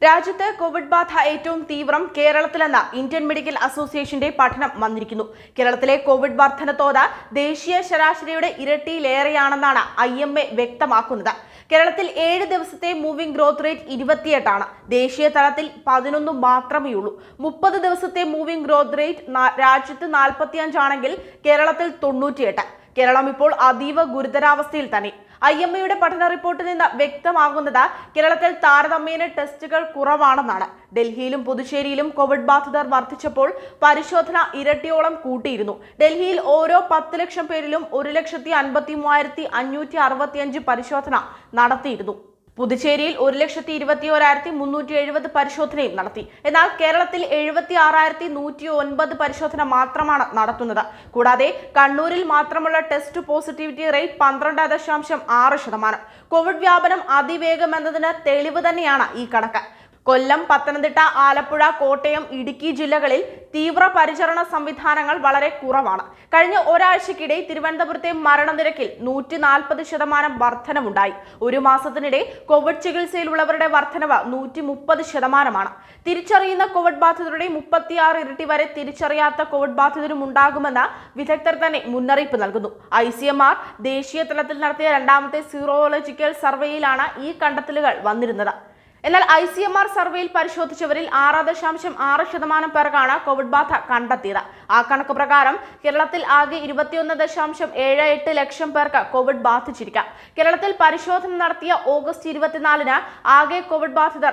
രാജ്യത്ത് കോവിഡ് ബാധ ഏറ്റവും തീവ്രം കേരളത്തിലെന്ന ഇന്ത്യൻ മെഡിക്കൽ അസോസിയേഷന്റെ പഠനം വന്നിരിക്കുന്നു. കേരളത്തിലെ കോവിഡ് വർധന തോത് ദേശീയ ശരാശരിയുടെ ഇരട്ടിയിലേറെയാണെന്നാണ് IMA വ്യക്തമാക്കുന്നത്. കേരളത്തിൽ 7 ദിവസത്തെ മൂവിംഗ് ഗ്രോത്ത് റേറ്റ് 28 ആണ്. ദേശീയ തലത്തിൽ 11 മാത്രമേയുള്ളൂ. 30 ദിവസത്തെ മൂവിംഗ് ഗ്രോത്ത് റേറ്റ് രാജ്യത്ത് 45 ആണെങ്കിൽ കേരളത്തിൽ 98. കേരളം ഇപ്പോൾ അതീവ ഗുരുതരാവസ്ഥയിൽ തന്നെ. IMAയുടെ പഠന റിപ്പോർട്ടിൽ നിന്ന് വ്യക്തമാകുന്നത് കേരളത്തിൽ താരതമ്യേന ടെസ്റ്റുകൾ കുറവാണെന്നാണ്. ഡൽഹിയിലും പുതുച്ചേരിയിലും കോവിഡ് ബാധിതർ വർദ്ധിച്ചപ്പോൾ പരിശോധന ഇരട്ടിയോളം കൂട്ടിയിരുന്നു. ഡൽഹിയിൽ ഓരോ 10 ലക്ഷം പേരിലും 1,53,565 പരിശോധന നടത്തിയിരുന്നു. പുതുച്ചേരിയിൽ 1,21,370 പരിശോധനയും നടത്തി. എന്നാൽ കേരളത്തിൽ 76,109 പരിശോധന മാത്രമാണ് നടത്തുന്നത്. കൂടാതെ കണ്ണൂരിൽ മാത്രമുള്ള ടെസ്റ്റ് പോസിറ്റിവിറ്റി റേറ്റ് 12.6%. കോവിഡ് വ്യാപനം അതിവേഗമെന്നതിന് തെളിവ് തന്നെയാണ് ഈ കണക്ക്. കൊല്ലം, പത്തനംതിട്ട, ആലപ്പുഴ, കോട്ടയം, ഇടുക്കി ജില്ലകളിൽ തീവ്രപരിചരണ സംവിധാനങ്ങൾ വളരെ കുറവാണ്. കഴിഞ്ഞ ഒരാഴ്ചക്കിടെ തിരുവനന്തപുരത്തെ മരണനിരക്കിൽ 140% വർധനവുണ്ടായി. ഒരു മാസത്തിനിടെ കോവിഡ് ചികിത്സയിലുള്ളവരുടെ വർധനവ് 130%. തിരിച്ചറിയുന്ന കോവിഡ് ബാധിതരുടെ 36 ഇരട്ടി വരെ തിരിച്ചറിയാത്ത കോവിഡ് ബാധിതരും ഉണ്ടാകുമെന്ന് വിദഗ്ധർ തന്നെ മുന്നറിയിപ്പ് നൽകുന്നു. ICMR ദേശീയ തലത്തിൽ നടത്തിയ രണ്ടാമത്തെ സീറോളജിക്കൽ സർവേയിലാണ് ഈ കണ്ടെത്തലുകൾ വന്നിരുന്നത്. എന്നാൽ ICMR സർവേയിൽ പരിശോധിച്ചവരിൽ 6.6% പേർക്കാണ് കോവിഡ് ബാധ കണ്ടെത്തിയത്. ആ കണക്ക് പ്രകാരം കേരളത്തിൽ ആകെ 21.78 ലക്ഷം പേർക്ക് കോവിഡ് ബാധിച്ചിരിക്കാം. കേരളത്തിൽ പരിശോധന നടത്തിയ ഓഗസ്റ്റ് 24-ന് ആകെ കോവിഡ് ബാധിതർ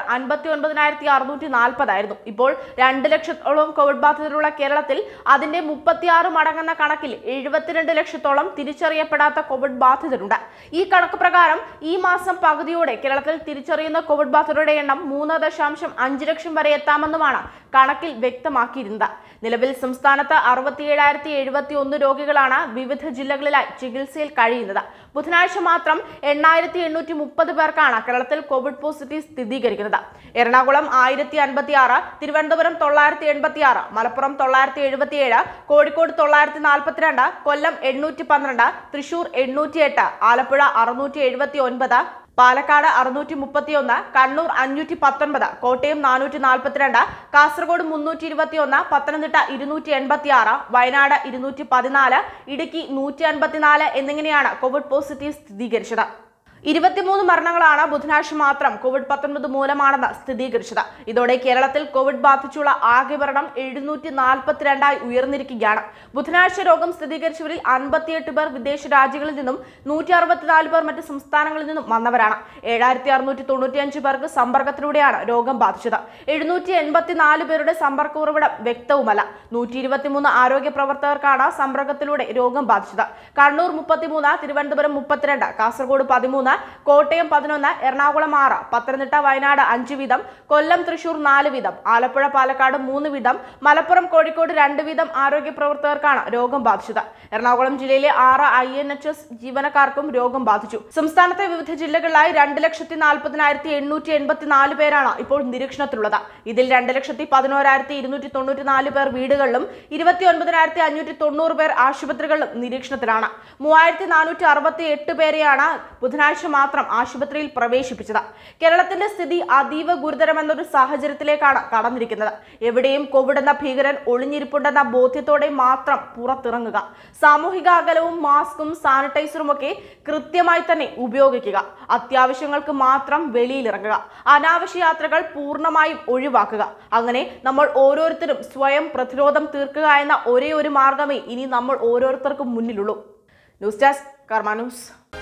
59,640 ആയിരുന്നു. ഇപ്പോൾ 2 ലക്ഷത്തോളം കോവിഡ് ബാധിതരുള്ള കേരളത്തിൽ അതിന്റെ 36 മടങ്ങുന്ന കണക്കിൽ 72 ലക്ഷത്തോളം തിരിച്ചറിയപ്പെടാത്ത കോവിഡ് ബാധിതരുണ്ട്. ഈ കണക്ക് പ്രകാരം ഈ മാസം പകുതിയോടെ കേരളത്തിൽ തിരിച്ചറിയുന്ന കോവിഡ് ബാധിതർ എണ്ണം 3.5 ലക്ഷം വരെ എത്താമെന്നുമാണ് കണക്കിൽ വ്യക്തമാക്കിയിരുന്നത്. നിലവിൽ സംസ്ഥാനത്ത് 67,071 രോഗികളാണ് വിവിധ ജില്ലകളിലായി ചികിത്സയിൽ കഴിയുന്നത്. ബുധനാഴ്ച മാത്രം 8,830 പേർക്കാണ് കേരളത്തിൽ കോവിഡ് പോസിറ്റീവ് സ്ഥിരീകരിക്കുന്നത്. എറണാകുളം 1056, തിരുവനന്തപുരം 986, മലപ്പുറം 977, കോഴിക്കോട് 942, കൊല്ലം 812, തൃശൂർ 808, ആലപ്പുഴ 679, പാലക്കാട് 631, കണ്ണൂർ 519, കോട്ടയം 442, കാസർഗോഡ് 321, പത്തനംതിട്ട 286, വയനാട് 214, ഇടുക്കി 154 എന്നിങ്ങനെയാണ് കോവിഡ് പോസിറ്റീവ് സ്ഥിരീകരിച്ചത്. 23 മരണങ്ങളാണ് ബുധനാഴ്ച മാത്രം COVID-19 മൂലമാണെന്ന് സ്ഥിരീകരിച്ചത്. ഇതോടെ കേരളത്തിൽ കോവിഡ് ബാധിച്ചുള്ള ആകെ മരണം 742 ഉയർന്നിരിക്കുകയാണ്. ബുധനാഴ്ച രോഗം സ്ഥിരീകരിച്ചവരിൽ 58 പേർ വിദേശ രാജ്യങ്ങളിൽ നിന്നും 164 പേർ മറ്റ് സംസ്ഥാനങ്ങളിൽ നിന്നും വന്നവരാണ്. 7,695 പേർക്ക് സമ്പർക്കത്തിലൂടെയാണ് രോഗം ബാധിച്ചത്. 784 പേരുടെ സമ്പർക്ക ഉറവിടം വ്യക്തവുമല്ല. 123 ആരോഗ്യ പ്രവർത്തകർക്കാണ് സമ്പർക്കത്തിലൂടെ രോഗം ബാധിച്ചത്. കണ്ണൂർ 33, തിരുവനന്തപുരം 32, കാസർഗോഡ് 13, കോട്ടയം 11, എറണാകുളം 6, പത്തനംതിട്ട, വയനാട് 5 വീതം, കൊല്ലം, തൃശൂർ 4 വീതം, ആലപ്പുഴ, പാലക്കാട് 3 വീതം, മലപ്പുറം, കോഴിക്കോട് 2 വീതം ആരോഗ്യ പ്രവർത്തകർക്കാണ് രോഗം ബാധിച്ചത്. എറണാകുളം ജില്ലയിലെ 6 INHS ജീവനക്കാർക്കും രോഗം ബാധിച്ചു. സംസ്ഥാനത്തെ വിവിധ ജില്ലകളിലായി 2,40,884 പേരാണ് ഇപ്പോൾ നിരീക്ഷണത്തിലുള്ളത്. ഇതിൽ 2,11,294 പേർ വീടുകളിലും 29,590 പേർ ആശുപത്രികളിലും നിരീക്ഷണത്തിലാണ്. 3,468 പേരെയാണ് ബുധനാഴ്ച മാത്രം ആശുപത്രിയിൽ പ്രവേശിപ്പിച്ചത്. കേരളത്തിന്റെ സ്ഥിതി അതീവ ഗുരുതരമെന്നൊരു സാഹചര്യത്തിലേക്കാണ് കടന്നിരിക്കുന്നത്. എവിടെയും കോവിഡ് എന്ന ഭീകരൻ ഒളിഞ്ഞിരിപ്പുണ്ടെന്ന ബോധ്യത്തോടെ മാത്രം പുറത്തിറങ്ങുക. സാമൂഹിക അകലവും മാസ്കും സാനിറ്റൈസറും ഒക്കെ കൃത്യമായി തന്നെ ഉപയോഗിക്കുക. അത്യാവശ്യങ്ങൾക്ക് മാത്രം വെളിയിലിറങ്ങുക. അനാവശ്യ യാത്രകൾ പൂർണ്ണമായും ഒഴിവാക്കുക. അങ്ങനെ നമ്മൾ ഓരോരുത്തരും സ്വയം പ്രതിരോധം തീർക്കുക എന്ന ഒരേ ഒരു മാർഗമേ ഇനി നമ്മൾ ഓരോരുത്തർക്കും മുന്നിലുള്ളൂ. News desk Karma news.